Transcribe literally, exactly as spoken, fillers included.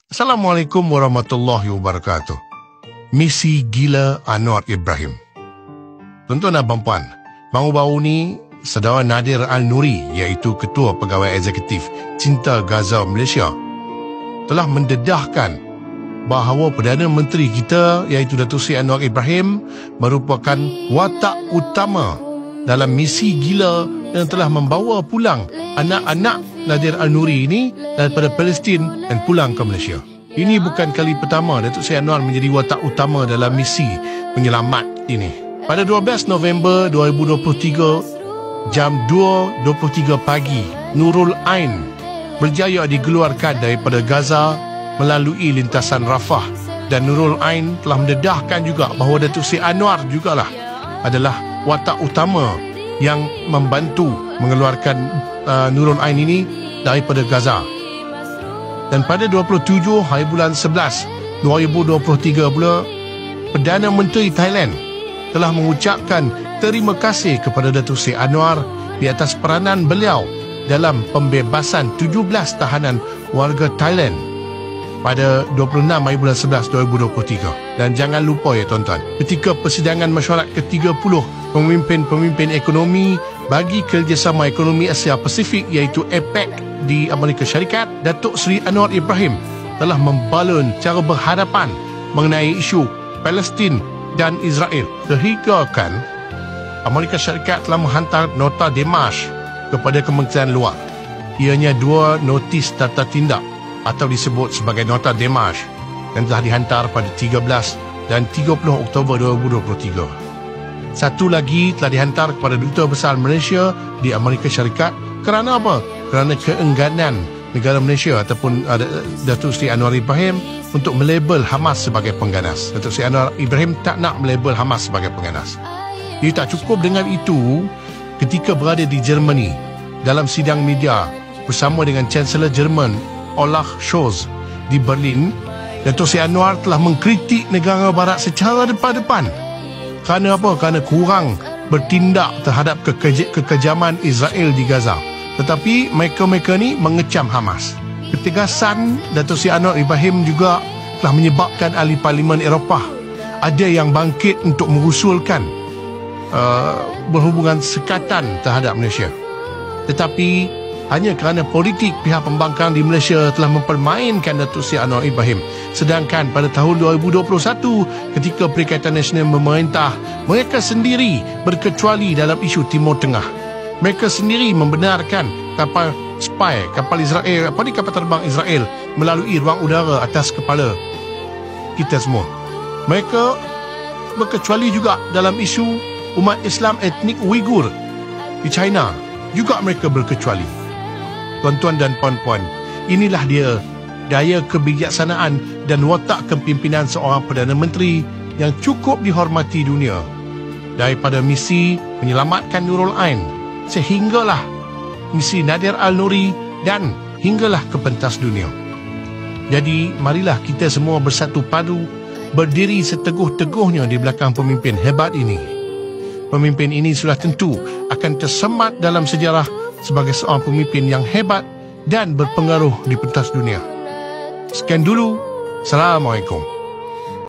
Assalamualaikum warahmatullahi wabarakatuh. Misi gila Anwar Ibrahim. Tuan-tuan dan puan, baru-baru ni Saudara Nadir Al-Nuri, iaitu Ketua Pegawai Eksekutif Cinta Gaza Malaysia, telah mendedahkan bahawa Perdana Menteri kita, iaitu Datuk Seri Anwar Ibrahim, merupakan watak utama dalam misi gila yang telah membawa pulang anak-anak Nadir Al-Nuri ini daripada Palestin dan pulang ke Malaysia. Ini bukan kali pertama Datuk Seri Anwar menjadi watak utama dalam misi penyelamat ini. Pada dua belas November dua ribu dua puluh tiga, jam dua dua puluh tiga pagi, Nurul Ain berjaya dikeluarkan daripada Gaza melalui lintasan Rafah, dan Nurul Ain telah mendedahkan juga bahawa Datuk Seri Anwar jugalah adalah watak utama yang membantu mengeluarkan uh, Nurul Ain ini daripada Gaza. Dan pada dua puluh tujuh hari bulan sebelas dua ribu dua puluh tiga pula, Perdana Menteri Thailand telah mengucapkan terima kasih kepada Datuk Seri Anwar di atas peranan beliau dalam pembebasan tujuh belas tahanan warga Thailand pada dua puluh enam hari bulan sebelas dua ribu dua puluh tiga. Dan jangan lupa ya tuan-tuan, ketika persidangan mesyuarat ke tiga puluh pemimpin-pemimpin ekonomi bagi kerjasama ekonomi Asia Pasifik, iaitu APEC di Amerika Syarikat, Datuk Seri Anwar Ibrahim telah membalun cara berhadapan mengenai isu Palestin dan Israel, sehingga kan Amerika Syarikat telah menghantar nota demarche kepada Kementerian Luar. Ianya dua notis tata tindak atau disebut sebagai nota demarche yang telah dihantar pada tiga belas dan tiga puluh Oktober dua ribu dua puluh tiga. Satu lagi telah dihantar kepada Duta Besar Malaysia di Amerika Syarikat. Kerana apa? Kerana keengganan negara Malaysia ataupun uh, Datuk Seri Anwar Ibrahim untuk melabel Hamas sebagai pengganas. Datuk Seri Anwar Ibrahim tak nak melabel Hamas sebagai pengganas. Ia tak cukup dengan itu, ketika berada di Germany dalam sidang media bersama dengan Chancellor Jerman Olaf Scholz di Berlin, Datuk Seri Anwar telah mengkritik negara barat secara depan-depan. Kerana apa? Kerana kurang bertindak terhadap keke- kekejaman Israel di Gaza. Tetapi mereka-mereka ni mengecam Hamas. Ketegasan Datuk Seri Anwar Ibrahim juga telah menyebabkan ahli Parlimen Eropah ada yang bangkit untuk mengusulkan uh, berhubungan sekatan terhadap Malaysia. Tetapi hanya kerana politik pihak pembangkang di Malaysia telah mempermainkan Datuk Seri Anwar Ibrahim. Sedangkan pada tahun dua ribu dua puluh satu, ketika Perikatan Nasional memerintah, mereka sendiri berkecuali dalam isu Timur Tengah. Mereka sendiri membenarkan kapal spy, kapal Israel, apa ni kapal terbang Israel melalui ruang udara atas kepala kita semua. Mereka berkecuali juga dalam isu umat Islam etnik Uyghur di China. Juga mereka berkecuali. Tuan-tuan dan puan-puan, inilah dia daya kebijaksanaan dan watak kepimpinan seorang Perdana Menteri yang cukup dihormati dunia. Daripada misi menyelamatkan Nurul Ain, sehinggalah misi Nadir Al-Nuri, dan hinggalah ke pentas dunia. Jadi marilah kita semua bersatu padu, berdiri seteguh-teguhnya di belakang pemimpin hebat ini. Pemimpin ini sudah tentu akan tersemat dalam sejarah sebagai seorang pemimpin yang hebat dan berpengaruh di pentas dunia. Sekian dulu. Assalamualaikum.